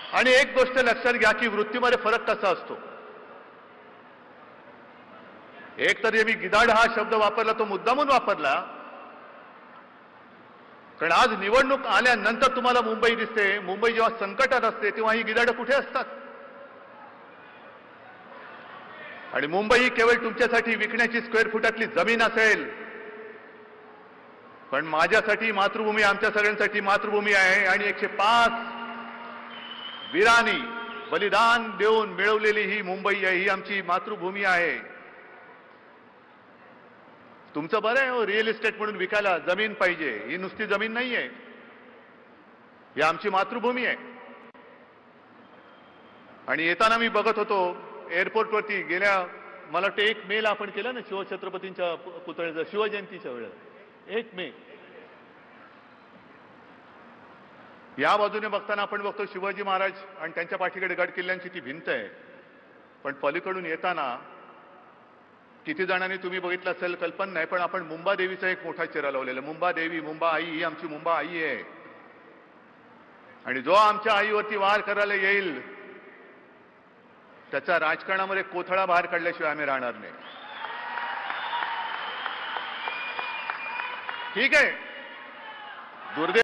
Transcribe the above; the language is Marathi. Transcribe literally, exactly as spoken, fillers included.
आणि एक गोष्ट लक्षात घ्या की वृत्तीमध्ये फरक कसा असतो. एक तर मी गिधाड हा शब्द वापरला तो मुद्दामून वापरला, कारण आज निवडणूक आल्यानंतर तुम्हाला मुंबई दिसते. मुंबई जेव्हा संकटात असते तेव्हा ही गिधाडं कुठे असतात. आणि मुंबई ही केवळ तुमच्यासाठी विकण्याची स्क्वेअर फुटातली जमीन असेल, पण माझ्यासाठी मातृभूमी, आमच्या सगळ्यांसाठी मातृभूमी आहे. आणि एकशे पाच वीरांनी बलिदान देऊन मिळवलेली ही मुंबई आहे, ही आमची मातृभूमी आहे. तुमचं बरं आहे हो, रिअल इस्टेट म्हणून विकायला जमीन पाहिजे. ही नुसती जमीन नाही आहे, ही आमची मातृभूमी आहे. आणि येताना मी बघत होतो एअरपोर्टवरती, गेल्या मला वाटतं एक मे ला आपण केलं ना शिवछत्रपतींच्या पुतळ्याचं, शिवजयंतीच्या वेळेला एक मे. या बाजूने बघताना आपण बघतो शिवाजी महाराज आणि त्यांच्या पाठीकडे गड किल्ल्यांची ती भिंत आहे. पण पलीकडून येताना किती जणांनी तुम्ही बघितलं असेल कल्पना नाही, पण आपण मुंबा देवीचा एक मोठा चेहरा लावलेला. मुंबा देवी, मुंबा आई, ही आमची मुंबा आई आहे. आणि जो आमच्या आईवरती वार करायला येईल त्याचा राजकारणामध्ये कोथळा बाहेर काढल्याशिवाय आम्ही राहणार नाही. ठीक आहे, दुर्दैव